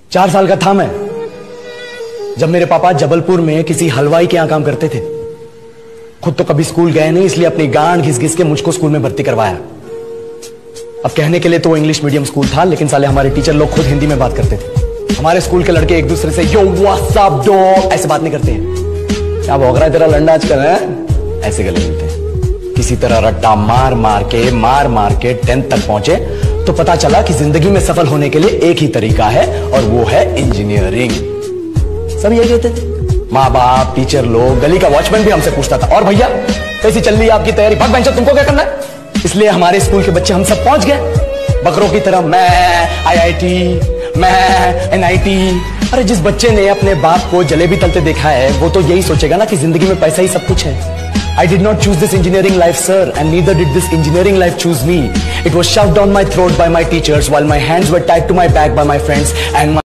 4 साल का था मैं जब मेरे पापा जबलपुर में किसी हलवाई के यहां काम करते थे। खुद तो कभी स्कूल गए नहीं, इसलिए अपनी गांड घिस घिस के मुझको स्कूल में भर्ती करवाया। अब कहने के लिए तो वो इंग्लिश मीडियम स्कूल था, लेकिन साले हमारे टीचर लोग खुद हिंदी में बात करते थे। हमारे स्कूल के लड़के एक दूसरे से यो व्हाट्स अप डॉग ऐसे बात नहीं करते हैं। क्या भौंक रहा है तेरा लंडा आजकल है, ऐसे गले मिलते हैं। किसी तरह रट्टा मार मार के 10th तक पहुंचे तो पता चला कि जिंदगी में सफल होने के लिए एक ही तरीका है और वो है इंजीनियरिंग। सब यही कहते थे, माँ बाप, टीचर लोग, गली का वॉचमैन भी हमसे पूछता था, और भैया कैसी चल रही है आपकी तैयारी? भाग बेंचो, तुमको क्या करना है? इसलिए हमारे स्कूल के बच्चे हम सब पहुंच गए बकरों की तरह। मैं IIT, मैं NIT। अरे जिस बच्चे ने अपने बाप को जलेबी तलते देखा है वो तो यही सोचेगा ना कि जिंदगी में पैसा ही सब कुछ है। I did not choose this engineering life, sir, and neither did this engineering life choose me. It was shoved down my throat by my teachers while my hands were tied to my back by my friends and my